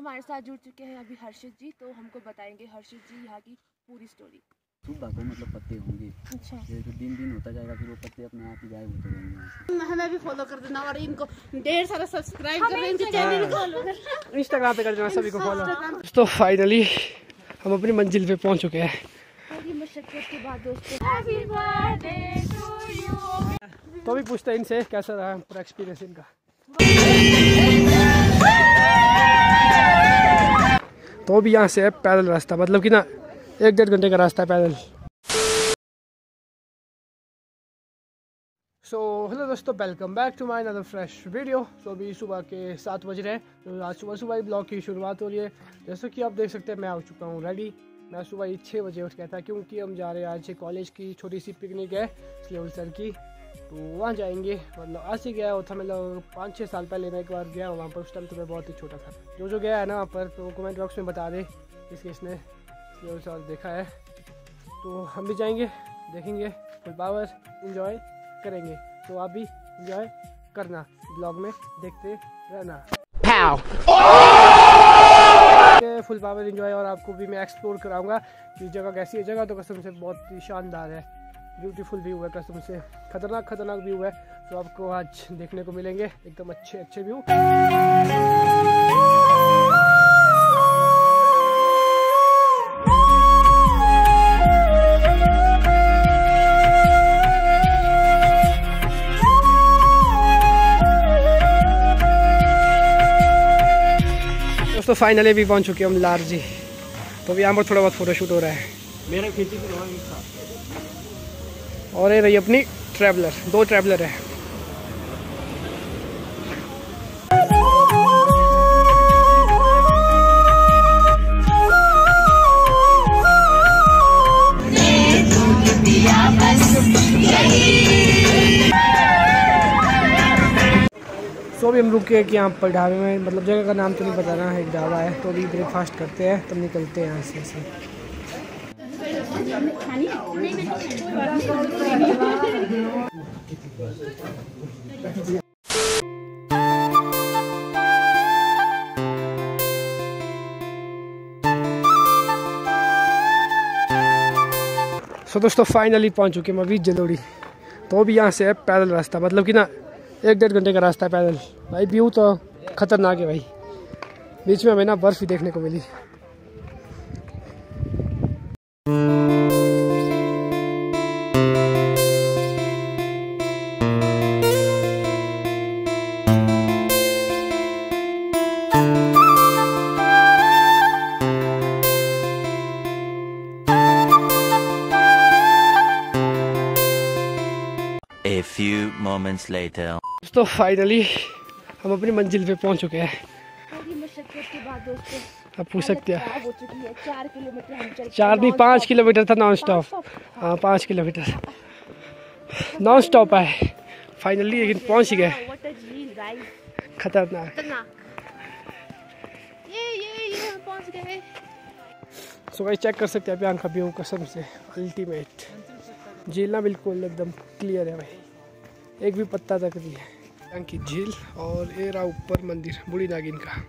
हमारे साथ जुड़ चुके हैं अभी हर्षित जी, तो हमको बताएंगे हर्षित जी यहाँ की पूरी स्टोरी। सुबह को मतलब पत्ते होंगे। अच्छा। ये तो दिन होता जाएगा, फिर वो पत्ते अपने आप ही गायब होते जाएंगे। हमें भी फॉलो कर देना और इनको ढेर सारा सब्सक्राइब कर देना, इनके चैनल को इंस्टाग्राम पे कर देना सभी को फॉलो। तो फाइनली हम अपनी मंजिल पे पहुंच चुके हैं। थोड़ी मुश्किल के बाद दोस्तों, हैप्पी बर्थडे टू यू। तो भी पूछते हैं इनसे कैसा रहा पूरा एक्सपीरियंस इनका। तो भी यहाँ से है पैदल रास्ता, मतलब कि ना 1-1.5 घंटे का रास्ता है पैदल। सो हेलो दोस्तों, welcome back to my another fresh video. तो अभी सुबह के 7 बज रहे हैं, तो आज सुबह ही ब्लॉग की शुरुआत हो रही है। जैसे कि आप देख सकते हैं मैं हो चुका हूँ रेडी। मैं सुबह ही 6 बजे उठ गया था, क्योंकि हम जा रहे हैं आज कॉलेज की छोटी सी पिकनिक है स्लेवल सर की, तो वहाँ जाएंगे। मतलब आज से गया था, मतलब 5-6 साल पहले मैं एक बार गया वहाँ पर। उस टाइम तो मैं बहुत ही छोटा था। जो गया है ना वहाँ पर, तो कमेंट बॉक्स में बता दे किसने स्लेवल सर देखा है। तो हम भी जाएंगे, देखेंगे, फुल पावर इंजॉय करेंगे। तो आप भी इंजॉय करना, ब्लॉग में देखते रहना। फुल पावर इंजॉय, और आपको भी मैं एक्सप्लोर कराऊंगा कि जगह कैसी है। जगह तो कसम से बहुत ही शानदार है, ब्यूटीफुल व्यू है, कसम से खतरनाक व्यू है। तो आपको आज देखने को मिलेंगे एकदम अच्छे व्यू। दोस्तों फाइनली भी पहुंच चुके हम लारजी। तो भी यहाँ पर थोड़ा बहुत फोटोशूट हो रहा है मेरा खींची। और ये रही अपनी ट्रैवलर, 2 ट्रैवलर है। तो अभी हम रुके कि यहाँ पर ढाबे में, मतलब जगह का नाम तो नहीं पता ना, एक ढाबा है। तो अभी ब्रेकफास्ट करते हैं, तब निकलते हैं यहाँ से। सो दोस्तों फाइनली पहुँच चुके हम अभी जलोड़ी। तो भी यहाँ से है पैदल रास्ता, मतलब कि ना 1-1.5 घंटे का रास्ता है पैदल। भाई व्यू तो खतरनाक है भाई। बीच में हमें ना बर्फ भी देखने को मिली। A few moments later. तो फाइनली हम अपनी मंजिल पे पहुंच चुके हैं। थोड़ी मुश्किल के बाद दोस्तों, अब पूछ सकते हैं 4 किलोमीटर हम चल, 4 नहीं 5 किलोमीटर था नॉन स्टॉप। हाँ 5 किलोमीटर नॉन स्टॉप है फाइनली, लेकिन पहुंच ही गए। खतरनाक। ये पहुंच गए। सो गाइस चेक कर सकते हैं अभी आंखा व्यू, कसम से अल्टीमेट। झील ना बिल्कुल एकदम क्लियर है भाई, एक भी पत्ता तक नहीं है। यहाँ की झील, और ये रहा ऊपर मंदिर बूढ़ी नागिन का।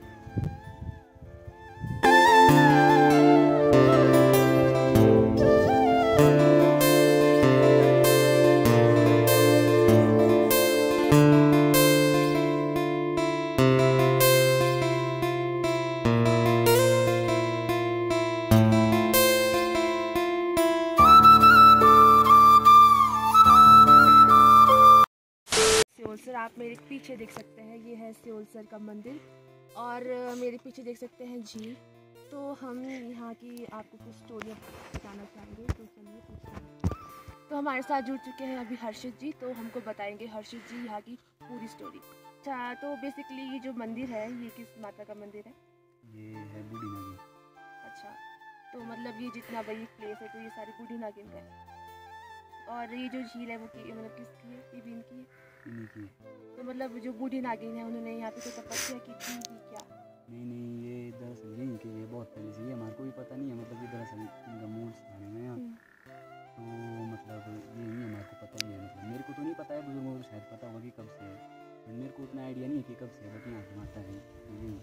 सर आप मेरे पीछे देख सकते हैं, ये है सेओल सर का मंदिर, और मेरे पीछे देख सकते हैं झील। तो हम यहाँ की आपको कुछ स्टोरी बताना चाहेंगे, तो चलिए पूछते हैं। तो हमारे साथ जुड़ चुके हैं अभी हर्षित जी, तो हमको बताएंगे हर्षित जी यहाँ की पूरी स्टोरी। अच्छा, तो बेसिकली ये जो मंदिर है, ये किस माता का मंदिर है? ये है बूढ़ी नागिन। अच्छा, तो मतलब ये जितना बड़ी प्लेस है, तो ये सारी बूढ़ी नागिन का है। और ये जो झील है वो मतलब किसकी है? ये भी इनकी है? इनकी। तो मतलब जो बूढ़ी नागिन है, उन्होंने यहाँ पे कोई तपस्या की थी कि क्या? नहीं, ये दरअसल यहीं के लिए बहुत पहले से, ये हमारे को भी पता नहीं है। मतलब ये दरअसल इनका मूल स्थान है यहाँ, तो मतलब ये नहीं हमारे को पता ही है। मतलब मेरे को तो नहीं पता है, बुजुर्गों को शायद पता होगा कि कब से है, मेरे को उतना आइडिया नहीं है कि कब से है, बट यहाँ से माता है यहीं की है।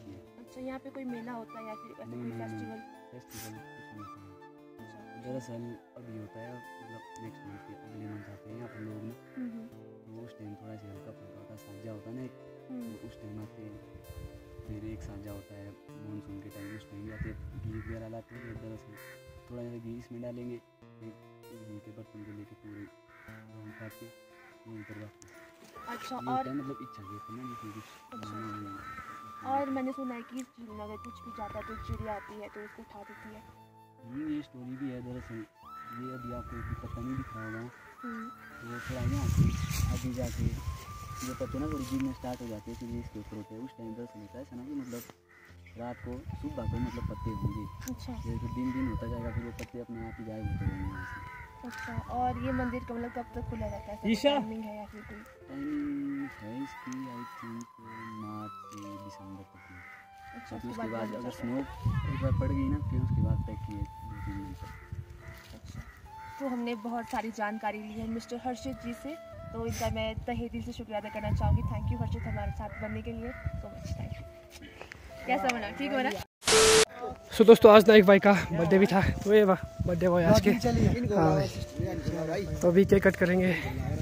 अच्छा, यहाँ पे कोई मेला होता है या फिर ऐसा कोई फेस्टिवल? फेस्टिवल कुछ नहीं होता है। दरअसल अभी होता है मतलब नेक्स्ट मंथ के अगले मंथ आते हैं यहाँ पर लोग ना, तो उस टाइम थोड़ा सा हल्का फुल्का होता है, साझा होता है ना एक, तो उस टाइम आते हैं। फिर एक साझा होता है मानसून के टाइम, उस टाइम भी आते हैं, घी वगैरह लाते हैं। दरअसल थोड़ा ज़्यादा घी इसमें डालेंगे, फिर घी के बर्तन को लेके पूरे राउंड काट के वहीं पर वापस। अच्छा, ये और होता है मतलब इच्छा के ऊपर ना, जिसमें कुछ मानना नहीं है। और मैंने सुना है कि झील में अगर कुछ भी जाता है तो चिड़िया आती है तो उसको उठा देती है। ये स्टोरी भी है दरअसल। ये अभी आपको एक पता नहीं दिख रहा होगा, तो थोड़ा यहाँ से आगे जाके जो पत्ते ना थोड़ी गिरने स्टार्ट हो जाते हैं, फिर ये इसके ऊपर होते हैं। उस टाइम दरअसल होता है ऐसा ना कि मतलब रात को सुबह को मतलब पत्ते होंगे, अच्छा फिर दिन दिन होता जाएगा, फिर वो पत्ते अपने आप ही गायब होते रहेंगे यहाँ से। अच्छा, और ये मंदिर का मतलब कब तक खुला रहता है? ईशा? टाइमिंग है या फिर कोई? टाइमिंग है इसकी आई थिंक मार्च से दिसंबर तक में। अच्छा, क्योंकि उसके उसके बाद बंद हो अगर जाता है। स्नो एक बार पड़ गई ना, फिर उसके बाद तक की 2-3 दिन तक। अच्छा, तो हमने बहुत सारी जानकारी ली है मिस्टर हर्षित जी से, तो इनका मैं तहे दिल से शुक्रिया अदा करना चाहूँगी। थैंक यू हर्षित हमारे साथ बनने के लिए, सो मच थैंक यू। कैसा बना? ठीक बना? सो दोस्तों आज नाइक भाई का बर्थडे भी था, तो ये बर्थडे बॉय आज के। हाँ, तो अभी केक कट करेंगे।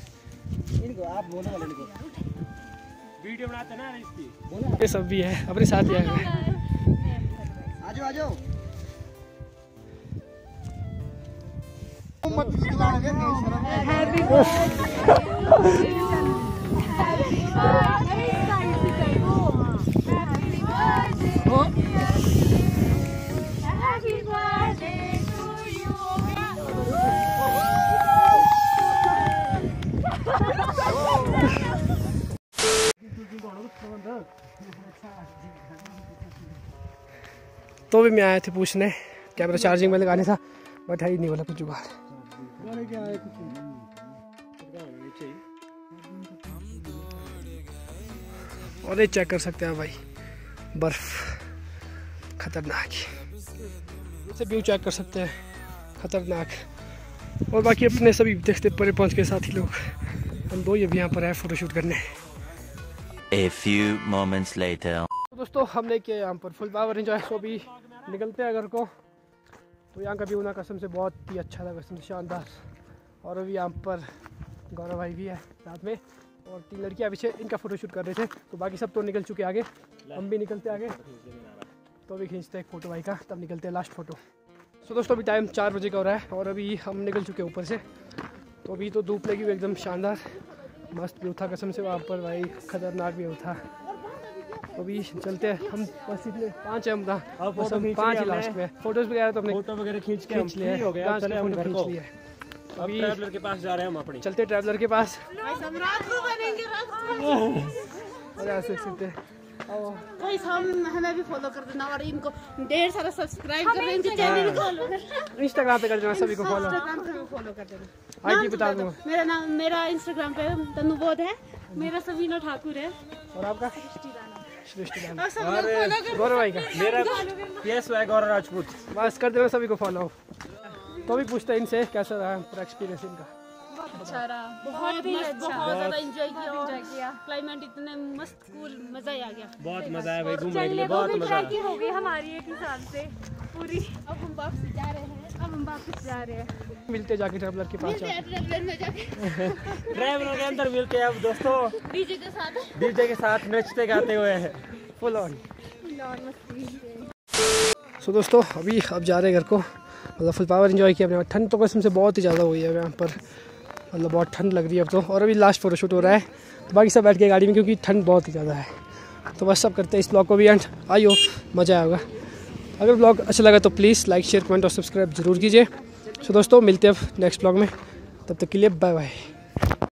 वीडियो बनाते ना इसकी। ये सब भी है अपने साथ ही आए हुए हैं। आजो तो भी मैं आए थे पूछने, कैमरा चार्जिंग में लगाने था, बट है ही नहीं वाला कुछ जुगाड़। और ये चेक कर सकते हैं भाई, बर्फ खतरनाक, इसे व्यू चेक कर सकते हैं, खतरनाक। और बाकी अपने सभी देखते परे पहुंच के साथी लोग, हम दो ये भी यहाँ पर आए फोटोशूट करने। A few moments later. तो दोस्तों हमने किया यहाँ पर फुल पावर एंजॉय, सो भी निकलते हैं घर को। तो यहाँ का व्यू ना कसम से बहुत ही अच्छा था, कसम से शानदार। और अभी यहाँ पर गौरव भाई भी है साथ में, और 3 लड़कियाँ पीछे इनका फोटोशूट कर रहे थे। तो बाकी सब तो निकल चुके आगे, हम भी निकलते आगे, तो अभी खींचते हैं एक फ़ोटो भाई का, तब निकलते हैं लास्ट फ़ोटो। सो दोस्तों अभी टाइम 4 बजे का हो रहा है, और अभी हम निकल चुके हैं ऊपर से। तो अभी तो धूप लगी हुई एकदम शानदार, मस्त व्यू था कसम से वहाँ पर भाई, खतरनाक व्यू था। तो अभी चलते हैं हम, बस इतने 5 है हम, बस हम 5 ही लास्ट में। फोटोज वगैरह तो हमने फोटो वगैरह खींच के खींच लिए, हो गया, चले हम घर को। लिए। अब अभी ट्रैवलर के पास जा रहे हैं हम अपनी। चलते ट्रैवलर के पास, रात को बनेंगे, रात को। और ऐसे सीखते गाइस हम हमें भी फॉलो कर देना, और इनको ढेर सारा सब्सक्राइब कर देना, इनके चैनल को फॉलो करना, इंस्टाग्राम पे कर देना सभी को फॉलो, इंस्टाग्राम पे फॉलो कर देना। आईडी बता दूंगा। मेरा नाम, मेरा इंस्टाग्राम पे तनुबोध है, मेरा सबीना ठाकुर है, और आपका सृष्टि राणा, और सब लोग फॉलो कर। गौरव भाई का मेरा PS वैग और राजपूत। बस कर देना सभी को फॉलो। तो भी पूछते हैं इनसे कैसा रहा पूरा एक्सपीरियंस इनका। अच्छा रहा, बहुत मस्त, बहुत ज्यादा एंजॉय किया, क्लाइमेट इतने मस्त कूल, मजा ही आ गया। बहुत मजा आया भाई, घूमने के लिए बहुत मजा आया। हो गई हमारी एक हिसाब से पूरी। अब हम वापस जा रहे हैं, मिलते जाके ट्रैवलर के पास जाके। ट्रेवलर में जाके ट्रैवलर के अंदर मिलते हैं अब दोस्तों, डीजे के साथ। डीजे के साथ नचते गाते हुए हैं। Full on. सो दोस्तों अभी अब जा रहे हैं घर को, मतलब फुल पावर एंजॉय किया हमने। ठंड तो कसम से बहुत ही ज़्यादा हुई है यहाँ पर, मतलब बहुत ठंड लग रही है अब तो। और अभी लास्ट फोटोशूट हो रहा है, तो बाकी सब बैठ के गाड़ी में, क्योंकि ठंड बहुत ही ज़्यादा है। तो बस सब करते हैं इस ब्लॉग को भी एंड, आई होप मज़ा आएगा। अगर ब्लॉग अच्छा लगा तो प्लीज़ लाइक शेयर कमेंट और सब्सक्राइब जरूर कीजिए। सो दोस्तों मिलते हैं अब नेक्स्ट ब्लॉग में, तब तक के लिए बाय बाय।